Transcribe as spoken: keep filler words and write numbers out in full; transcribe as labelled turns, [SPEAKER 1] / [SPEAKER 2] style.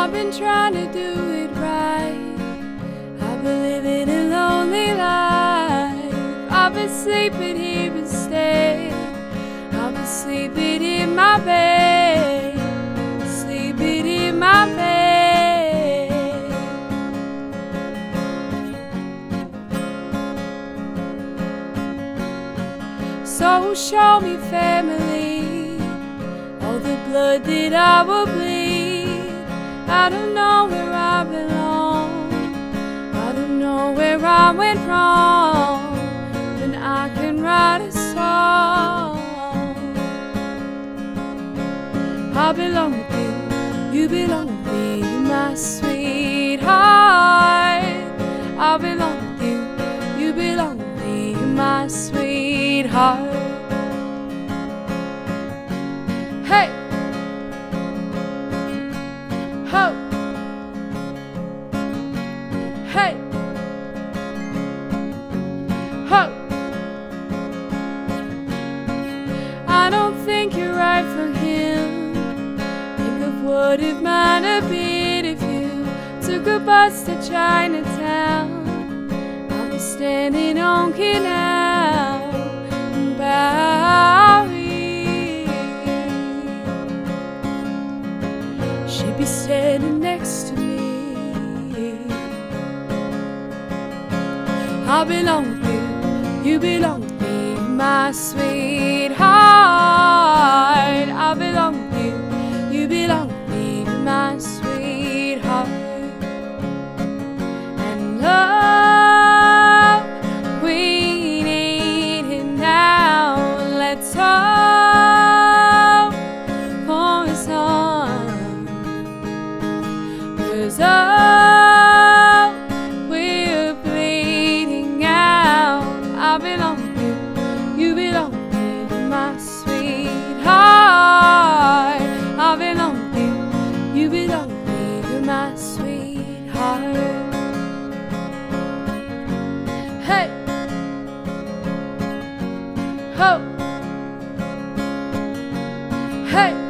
[SPEAKER 1] I've been trying to do it right. I've been living a lonely life. I've been sleeping here instead. I've been sleeping in my bed, sleeping in my bed. So show me family, all the blood that I will bleed. I don't know where I belong, I don't know where I went wrong, then I can write a song. I belong with you, you belong with me, my sweetheart. I belong with you, you belong with me, my sweetheart. Hey! Ho! Hey! Ho! I don't think you're right for him. Think of what it might have been if you took a bus to Chinatown. I'll be standing on Canal and Bowery. She'd be standing next to me. I belong with you, you belong with me, my sweetheart. I belong with you, you belong with me, my sweetheart. And love, we need it now. Let's hope for a song, 'cause oh, we're bleeding out. I belong with you, you belong with me, my sweetheart. I belong with you, you belong with me, you're my sweetheart. Hey! Ho! Hey!